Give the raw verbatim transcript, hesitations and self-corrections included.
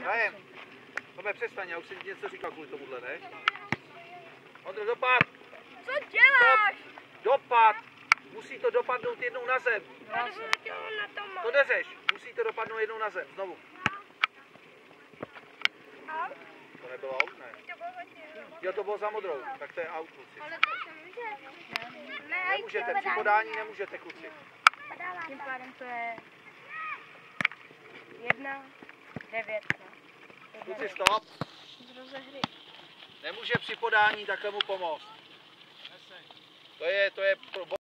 Hrajem. Tome, přestaň, já už jsem něco říkal kvůli tomuhle, ne? Ondro, dopad! Co děláš? Dopad! Musí to dopadnout jednou na zem. To neřeš, musí to dopadnout jednou na zem, znovu. To nebylo aut, ne? Jo, to bylo za modrou, tak to je aut, kluci. Nemůžete, při podání nemůžete, kluci. Tím pádem to je jedna, devět. Kluci, stop. Nemůže při podání takhle mu pomoct. To je, to je